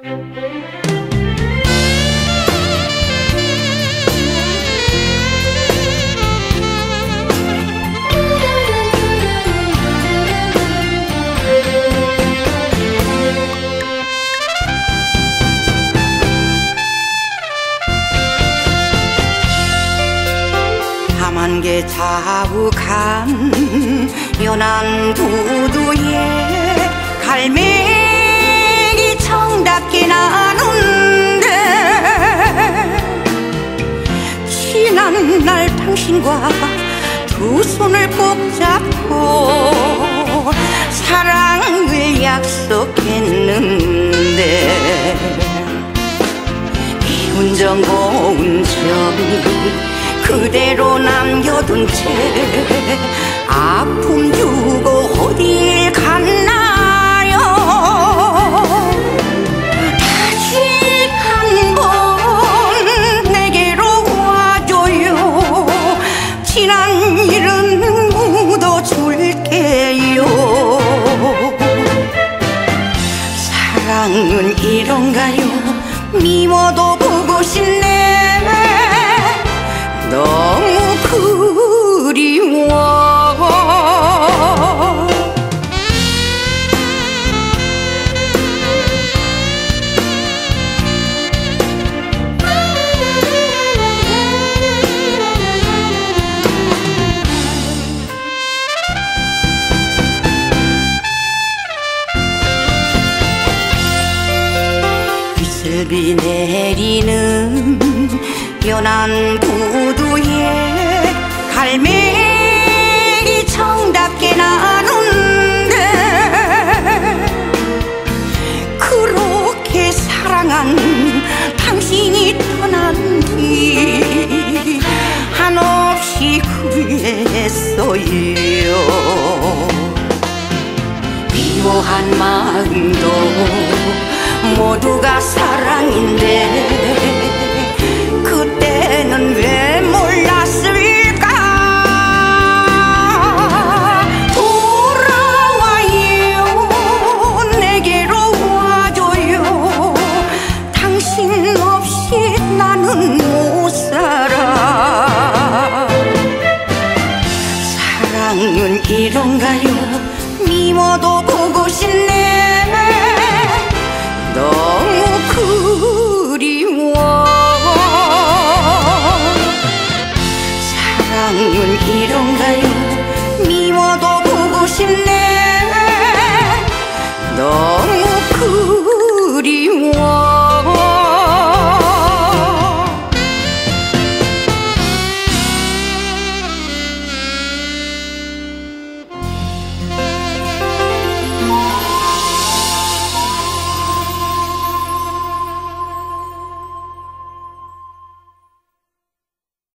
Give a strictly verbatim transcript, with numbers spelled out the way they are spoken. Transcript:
밤안개 자욱한 연안 부두에 갈매기 청답게 나는데 지난 날 당신과 두 손을 꼭 잡고 사랑을 약속했는데 기운 정 고운 정 그대로 남겨둔 채 아픔 주고 어딜 갔나요? 다시 한 번 내게로 와줘요. 지난 일은 묻어줄게요. 사랑은 이런가요? 미워도 보고 싶네. 너무 그리워. 비슬비 내리는 연안 부두에 갈매기 청답게 나는데 그렇게 사랑한 당신이 떠난 뒤 한없이 후회했어요. 미워한 마음도 모두가 사